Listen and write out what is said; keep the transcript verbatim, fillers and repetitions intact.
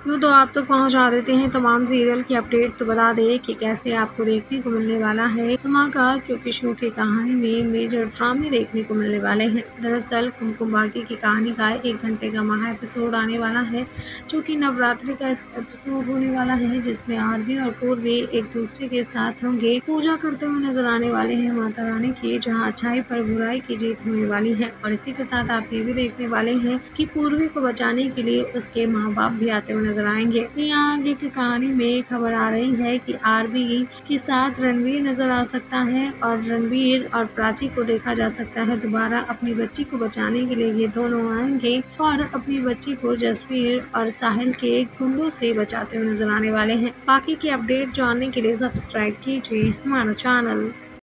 यूँ तो आप तक पहुँचा देते हैं तमाम सीरियल की अपडेट। तो बता दें कि कैसे आपको देखने को मिलने वाला है धमाका, क्योंकि शो की कहानी में मेजर ड्रामे देखने को मिलने वाले हैं। दरअसल कुमकुम भाग्य की कहानी का एक घंटे का महा एपिसोड आने वाला है, जो कि नवरात्रि का एपिसोड होने वाला है, जिसमें आरवी और पूर्वी एक दूसरे के साथ होंगे, पूजा करते हुए नजर आने वाले हैं माता रानी की, जहाँ अच्छाई पर बुराई की जीत होने वाली है। और इसी के साथ आप ये भी देखने वाले हैं कि पूर्वी को बचाने के लिए उसके माँ बाप भी आते हुए नजर आएंगे। जी हाँ, आगे की कहानी में खबर आ रही है कि आरवी के साथ रणवीर नजर आ सकता है और रणवीर और प्राची को देखा जा सकता है दोबारा अपनी बच्ची को बचाने के लिए ये दोनों आएंगे और अपनी बच्ची को जसवीर और साहिल के गुंडों से बचाते हुए नजर आने वाले हैं। बाकी की अपडेट जानने के लिए सब्सक्राइब कीजिए हमारा चैनल।